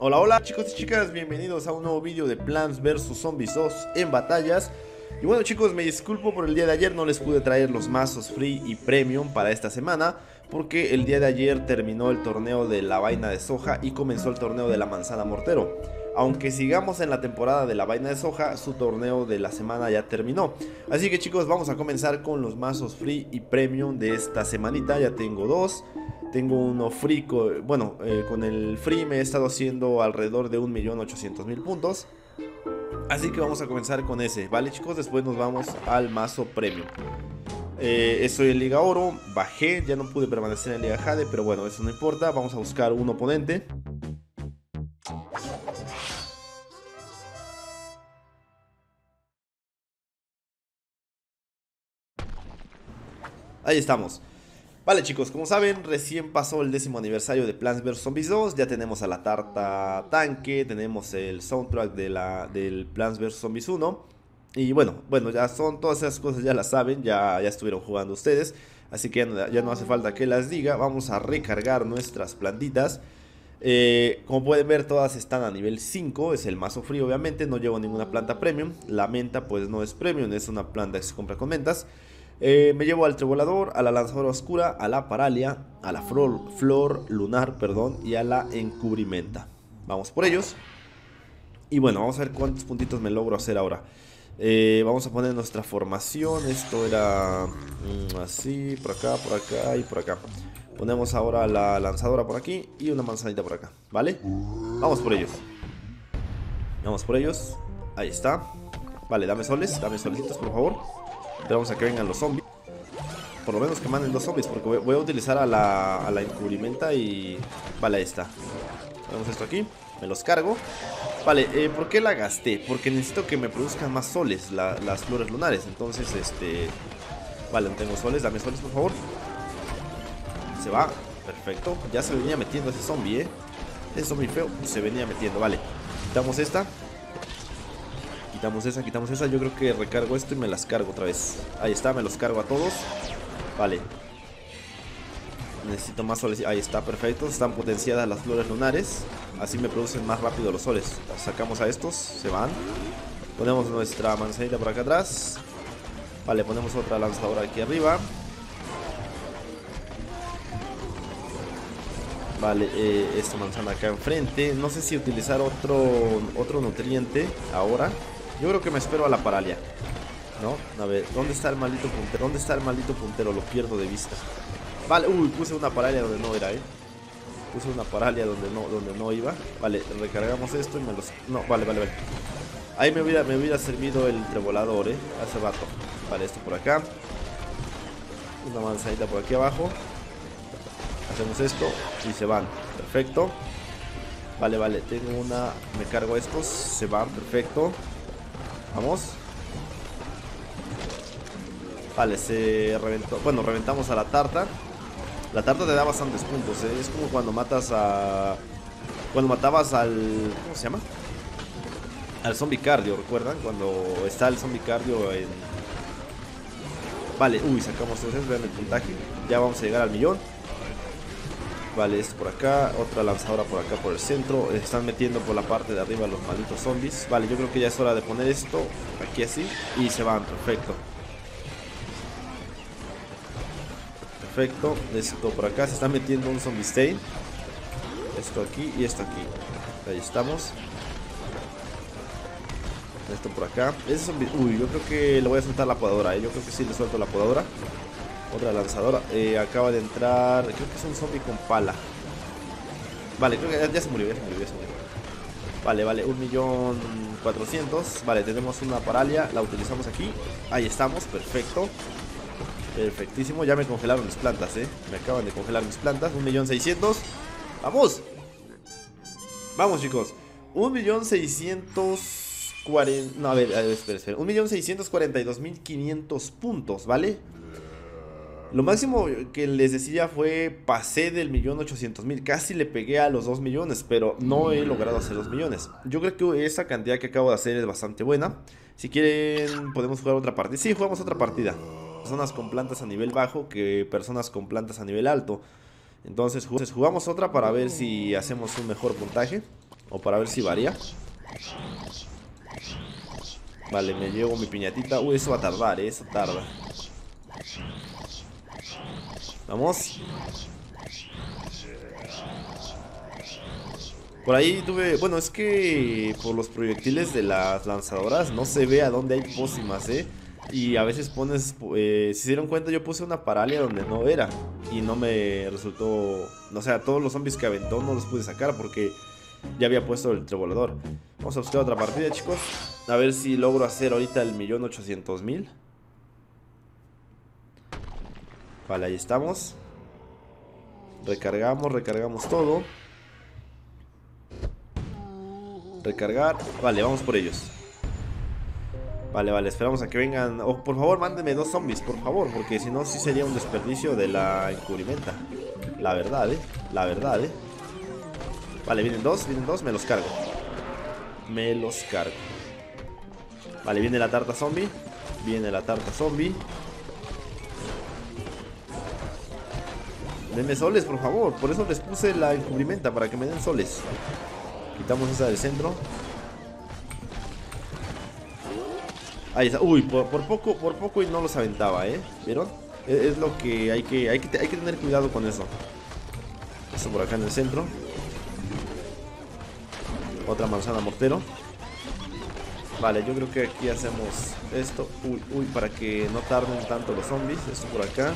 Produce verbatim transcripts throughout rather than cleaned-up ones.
Hola, hola chicos y chicas, bienvenidos a un nuevo vídeo de Plants versus. Zombies dos en batallas. Y bueno chicos, me disculpo por el día de ayer, no les pude traer los mazos free y premium para esta semana, porque el día de ayer terminó el torneo de la vaina de soja y comenzó el torneo de la manzana mortero. Aunque sigamos en la temporada de la vaina de soja, su torneo de la semana ya terminó. Así que chicos, vamos a comenzar con los mazos free y premium de esta semanita. Ya tengo dos. Tengo uno free, bueno, eh, con el free me he estado haciendo alrededor de un millón ochocientos mil puntos. Así que vamos a comenzar con ese, ¿vale chicos? Después nos vamos al mazo premium. Eh, estoy en Liga Oro, bajé, ya no pude permanecer en Liga Jade, pero bueno, eso no importa. Vamos a buscar un oponente. Ahí estamos. Vale chicos, como saben, recién pasó el décimo aniversario de Plants versus. Zombies dos. Ya tenemos a la tarta tanque, tenemos el soundtrack de la, del Plants versus. Zombies uno. Y bueno, bueno, ya son todas esas cosas, ya las saben, ya, ya estuvieron jugando ustedes. Así que ya no, ya no hace falta que las diga. Vamos a recargar nuestras plantitas. Eh, como pueden ver, todas están a nivel cinco. Es el mazo frío, obviamente. No llevo ninguna planta premium. La menta pues no es premium, es una planta que se compra con mentas. Eh, me llevo al trebolador, a la lanzadora oscura, a la paralia, a la flor, flor lunar, perdón, y a la encubrimenta. Vamos por ellos. Y bueno, vamos a ver cuántos puntitos me logro hacer ahora. Eh, vamos a poner nuestra formación. Esto era mm, así, por acá, por acá y por acá. Ponemos ahora la lanzadora por aquí y una manzanita por acá, ¿vale? Vamos por ellos. Vamos por ellos. Ahí está. Vale, dame soles, dame solecitos, por favor. Esperamos a que vengan los zombies. Por lo menos que manden los zombies, porque voy a utilizar a la, a la encubrimenta y... Vale, ahí está. Ponemos esto aquí, me los cargo. Vale, eh, ¿por qué la gasté? Porque necesito que me produzcan más soles la, las flores lunares. Entonces, este... Vale, no tengo soles, dame soles, por favor. Se va, perfecto. Ya se venía metiendo ese zombie, eh Ese zombie feo se venía metiendo, vale. Quitamos esta. Quitamos esa, quitamos esa. Yo creo que recargo esto y me las cargo otra vez. Ahí está, me los cargo a todos. Vale. Necesito más soles. Ahí está, perfecto. Están potenciadas las flores lunares. Así me producen más rápido los soles. Sacamos a estos, se van. Ponemos nuestra manzanita por acá atrás. Vale, ponemos otra lanzadora aquí arriba. Vale, eh, esta manzana acá enfrente. No sé si utilizar otro, otro nutriente ahora. Yo creo que me espero a la paralia. No, a ver, ¿dónde está el maldito puntero? ¿Dónde está el maldito puntero? Lo pierdo de vista. Vale, uy, puse una paralia donde no era, eh Puse una paralia donde no, donde no iba. Vale, recargamos esto y me los... No, vale, vale, vale. Ahí me hubiera, me hubiera servido el trebolador, eh hace rato. Vale, esto por acá. Una manzanita por aquí abajo. Hacemos esto y se van, perfecto. Vale, vale, tengo una... Me cargo estos, se van, perfecto. Vamos. Vale, se reventó. Bueno, reventamos a la tarta. La tarta te da bastantes puntos, ¿eh? Es como cuando matas a... Cuando matabas al... ¿Cómo se llama? Al zombie cardio, ¿recuerdan? Cuando está el zombie cardio en... Vale, uy, sacamos tres, vean el puntaje. Ya vamos a llegar al millón. Vale, esto por acá, otra lanzadora por acá por el centro. Están metiendo por la parte de arriba los malditos zombies. Vale, yo creo que ya es hora de poner esto aquí así y se van, perfecto. Perfecto, esto por acá, se está metiendo un zombie stain. Esto aquí y esto aquí. Ahí estamos. Esto por acá. Ese zombie, uy, yo creo que le voy a soltar la podadora, ¿eh? Yo creo que sí le suelto la podadora. Otra lanzadora, eh, acaba de entrar. Creo que es un zombie con pala. Vale, creo que ya, ya se murió, ya se murió, ya se murió. Vale, vale, un millón cuatrocientos. Vale, tenemos una paralia, la utilizamos aquí. Ahí estamos, perfecto. Perfectísimo, ya me congelaron mis plantas, eh Me acaban de congelar mis plantas, un millón seiscientos. ¡Vamos! Vamos chicos, un millón seiscientos cuarenta. No, a ver, a ver, espera, espera un millón seiscientos cuarenta y dos mil quinientos puntos, ¿vale? Lo máximo que les decía fue, pasé del millón ochocientos mil, casi le pegué a los dos millones, pero no he logrado hacer los millones. Yo creo que esa cantidad que acabo de hacer es bastante buena. Si quieren podemos jugar otra partida. Sí, jugamos otra partida. Personas con plantas a nivel bajo que personas con plantas a nivel alto. Entonces jugamos otra para ver si hacemos un mejor puntaje. O para ver si varía. Vale, me llevo mi piñatita. Uy, eso va a tardar, ¿eh? Eso tarda. Vamos. Por ahí tuve... Bueno, es que por los proyectiles de las lanzadoras no se ve a dónde hay pócimas, ¿eh? Y a veces pones... Eh, si se dieron cuenta, yo puse una paralia donde no era. Y no me resultó... O sea, todos los zombies que aventó no los pude sacar porque ya había puesto el trevolador. Vamos a buscar otra partida, chicos. A ver si logro hacer ahorita el millón ochocientos mil. Vale, ahí estamos. Recargamos, recargamos todo. Recargar. Vale, vamos por ellos. Vale, vale, esperamos a que vengan. Oh, por favor, mándenme dos zombies, por favor. Porque si no, sí sería un desperdicio de la encubrimenta. La verdad, eh. La verdad, eh. Vale, vienen dos, vienen dos, me los cargo. Me los cargo. Vale, viene la tarta zombie. Viene la tarta zombie. Denme soles, por favor. Por eso les puse la encubrimenta, para que me den soles. Quitamos esa del centro. Ahí está. Uy, por, por poco, por poco y no los aventaba, ¿eh? ¿Vieron? Es, es lo que hay que, hay que hay que tener cuidado con eso. Esto por acá en el centro. Otra manzana mortero. Vale, yo creo que aquí hacemos esto. Uy, uy, para que no tarden tanto los zombies. Esto por acá.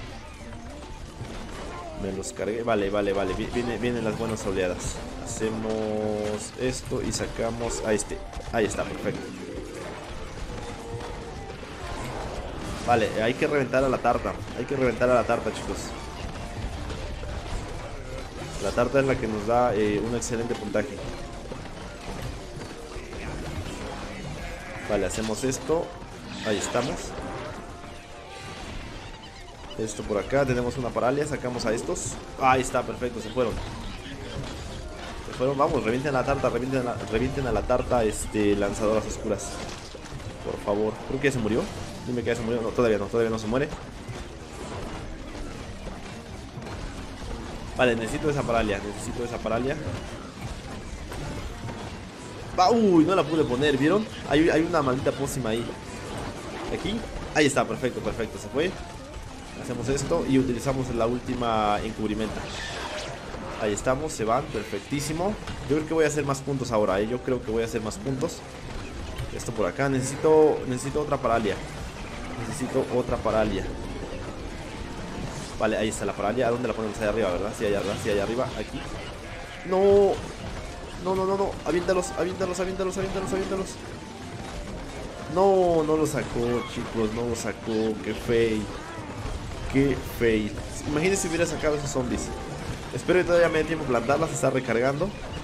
Me los cargué. Vale, vale, vale. Viene, vienen las buenas oleadas. Hacemos esto y sacamos a este. Ahí está, perfecto. Vale, hay que reventar a la tarta. Hay que reventar a la tarta, chicos. La tarta es la que nos da eh, un excelente puntaje. Vale, hacemos esto. Ahí estamos. Esto por acá, tenemos una paralia. Sacamos a estos. Ahí está, perfecto, se fueron. Se fueron, vamos, revienten a la tarta. Revienten a la, revienten a la tarta este, lanzadoras oscuras. Por favor, creo que ya se murió. Dime que ya se murió, no, todavía no, todavía no se muere. Vale, necesito esa paralia. Necesito esa paralia. Va, uy, no la pude poner, ¿vieron? Hay, hay una maldita pócima ahí. Aquí, ahí está, perfecto, perfecto, se fue. Hacemos esto y utilizamos la última encubrimenta. Ahí estamos, se van, perfectísimo. Yo creo que voy a hacer más puntos ahora, ¿eh? Yo creo que voy a hacer más puntos. Esto por acá, necesito, necesito otra paralia. Necesito otra paralia. Vale, ahí está la paralia. ¿A dónde la ponemos? Ahí arriba, ¿verdad? Sí, allá arriba, sí, allá arriba, aquí. No, no, no, no, no. Aviéntalos, aviéntalos, aviéntalos, aviéntalos, aviéntalos. No, no lo sacó, chicos, no lo sacó. Qué fail. Qué fail. Imagínense si hubiera sacado esos zombies. Espero que todavía me dé tiempo plantarlas. Se está recargando.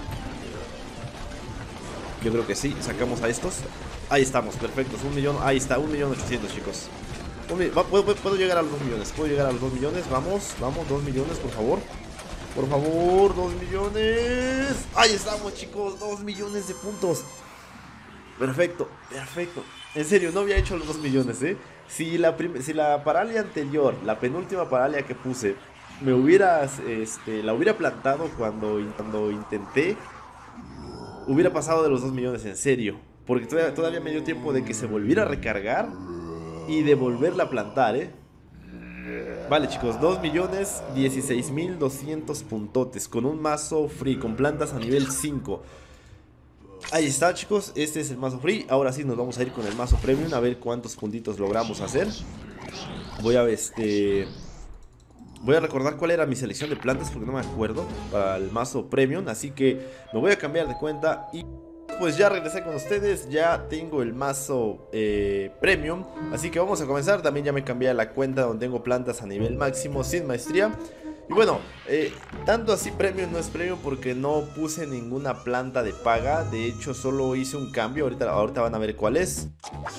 Yo creo que sí. Sacamos a estos. Ahí estamos, perfectos. Un millón. Ahí está, un millón ochocientos, chicos. Un mi... ¿Puedo, puedo llegar a los dos millones. Puedo llegar a los dos millones. Vamos, vamos, dos millones, por favor. Por favor, dos millones. Ahí estamos, chicos. Dos millones de puntos. Perfecto, perfecto. En serio, no había hecho los dos millones, ¿eh? Si la, si la paralia anterior, la penúltima paralia que puse, me hubiera, este, la hubiera plantado cuando, cuando intenté, hubiera pasado de los dos millones, en serio. Porque todavía, todavía me dio tiempo de que se volviera a recargar y de volverla a plantar, ¿eh? Vale, chicos, dos millones dieciséis mil doscientos puntotes con un mazo free, con plantas a nivel cinco. Ahí está, chicos, este es el mazo free. Ahora sí nos vamos a ir con el mazo premium, a ver cuántos puntitos logramos hacer. Voy a este Voy a recordar cuál era mi selección de plantas, porque no me acuerdo, para el mazo premium. Así que me voy a cambiar de cuenta y pues ya regresé con ustedes. Ya tengo el mazo eh, premium, así que vamos a comenzar. También ya me cambié a la cuenta donde tengo plantas a nivel máximo sin maestría. Y bueno, eh, tanto así premium no es premium porque no puse ninguna planta de paga. De hecho solo hice un cambio, ahorita, ahorita van a ver cuál es.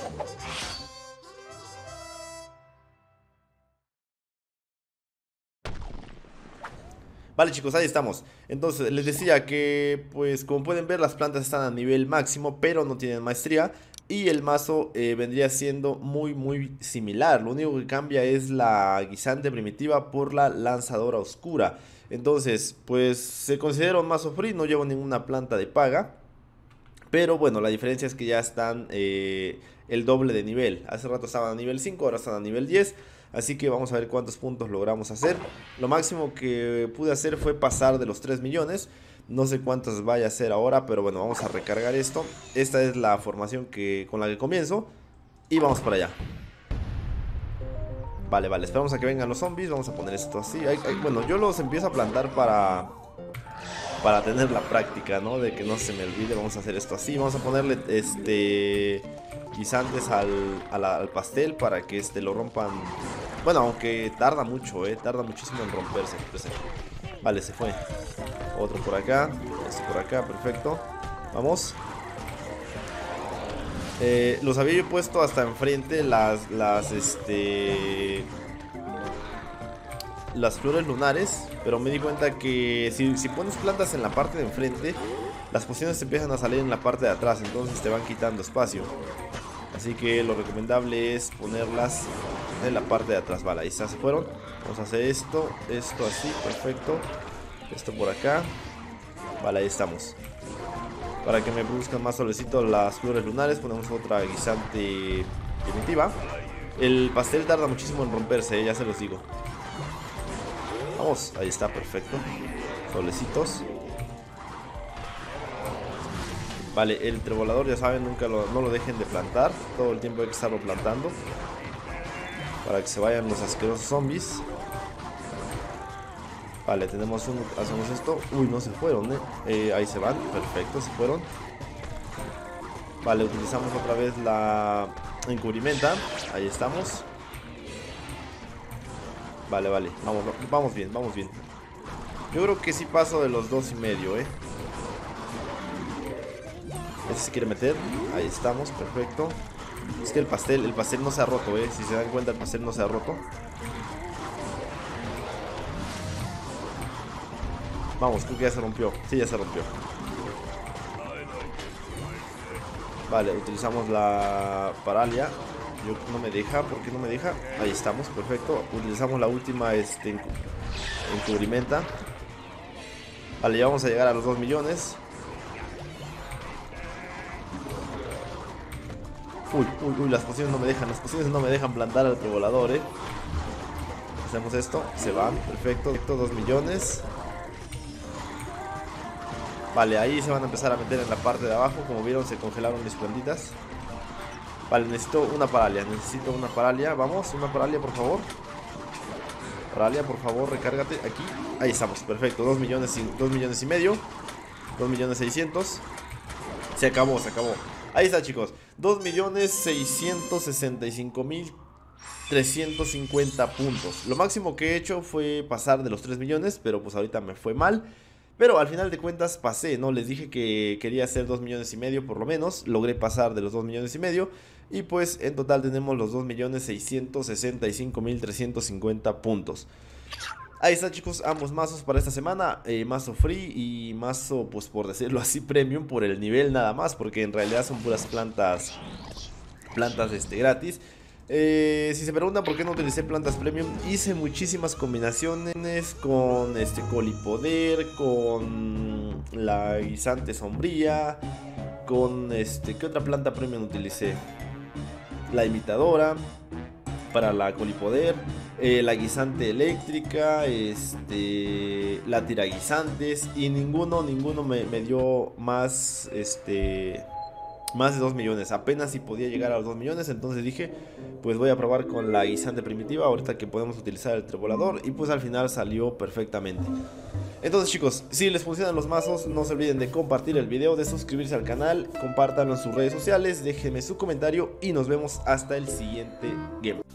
Vale, chicos, ahí estamos. Entonces les decía que, pues como pueden ver, las plantas están a nivel máximo, pero no tienen maestría. Y el mazo eh, vendría siendo muy muy similar. Lo único que cambia es la guisante primitiva por la lanzadora oscura. Entonces, pues se considera un mazo free, no llevo ninguna planta de paga. Pero bueno, la diferencia es que ya están eh, el doble de nivel. Hace rato estaban a nivel cinco, ahora están a nivel diez. Así que vamos a ver cuántos puntos logramos hacer. Lo máximo que pude hacer fue pasar de los tres millones. No sé cuántos vaya a hacer ahora, pero bueno, vamos a recargar esto. Esta es la formación que, con la que comienzo. Y vamos para allá. Vale, vale, esperamos a que vengan los zombies. Vamos a poner esto así. Ay, ay, bueno, yo los empiezo a plantar para... Para tener la práctica, ¿no? De que no se me olvide. Vamos a hacer esto así. Vamos a ponerle este... guisantes al, al, al pastel para que este lo rompan. Bueno, aunque tarda mucho, eh, tarda muchísimo en romperse. Vale, se fue. Otro por acá, este por acá, perfecto. Vamos. Eh, los había yo puesto hasta enfrente las, las, este... las flores lunares, pero me di cuenta que si, si pones plantas en la parte de enfrente, las pociones empiezan a salir en la parte de atrás, entonces te van quitando espacio. Así que lo recomendable es ponerlas en la parte de atrás. Vale, ahí está, se fueron. Vamos a hacer esto, esto así, perfecto. Esto por acá. Vale, ahí estamos. Para que me produzcan más solecitos las flores lunares, ponemos otra guisante primitiva. El pastel tarda muchísimo en romperse, ya se los digo. Vamos, ahí está, perfecto. Solecitos. Vale, el trebolador, ya saben, nunca lo, no lo dejen de plantar. Todo el tiempo hay que estarlo plantando para que se vayan los asquerosos zombies. Vale, tenemos uno, hacemos esto. Uy, no se fueron, eh. eh Ahí se van, perfecto, se fueron. Vale, utilizamos otra vez la encubrimenta. Ahí estamos. Vale, vale, vamos, vamos bien, vamos bien. Yo creo que sí paso de los dos y medio, eh. Este se quiere meter, ahí estamos, perfecto. Es que el pastel, el pastel no se ha roto, eh. Si se dan cuenta, el pastel no se ha roto. Vamos, creo que ya se rompió. Sí, ya se rompió. Vale, utilizamos la paralia. Yo no me deja, ¿por qué no me deja? Ahí estamos, perfecto. Utilizamos la última este, encubrimenta. Vale, ya vamos a llegar a los dos millones. Uy, uy, uy, las pociones no me dejan, las pociones no me dejan plantar al volador, eh. Hacemos esto, se van, perfecto, dos millones. Vale, ahí se van a empezar a meter en la parte de abajo. Como vieron, se congelaron mis plantitas. Vale, necesito una paralia, necesito una paralia. Vamos, una paralia, por favor. Paralia, por favor, recárgate aquí. Ahí estamos, perfecto, dos millones y, dos millones y medio. dos millones seiscientos. Se acabó, se acabó. Ahí está, chicos, dos millones seiscientos sesenta y cinco mil trescientos cincuenta puntos. Lo máximo que he hecho fue pasar de los tres millones, pero pues ahorita me fue mal. Pero al final de cuentas pasé, ¿no? Les dije que quería hacer dos millones y medio por lo menos. Logré pasar de los dos millones y medio. Y pues en total tenemos los dos millones seiscientos sesenta y cinco mil trescientos cincuenta puntos. Ahí está, chicos, ambos mazos para esta semana. eh, Mazo free y mazo, pues por decirlo así, premium por el nivel nada más. Porque en realidad son puras plantas Plantas este, gratis. Eh, si se preguntan por qué no utilicé plantas premium, hice muchísimas combinaciones con este colipoder, con la guisante sombría, con este, ¿qué otra planta premium utilicé? La imitadora para la colipoder, eh, la guisante eléctrica, este, la tiraguisantes, y ninguno, ninguno me, me dio más, este... más de dos millones, apenas si podía llegar a los dos millones. Entonces dije, pues voy a probar con la guisante primitiva, ahorita que podemos utilizar el trebolador. Y pues al final salió perfectamente. Entonces, chicos, si les funcionan los mazos, no se olviden de compartir el video, de suscribirse al canal, compártanlo en sus redes sociales, déjenme su comentario y nos vemos hasta el siguiente game.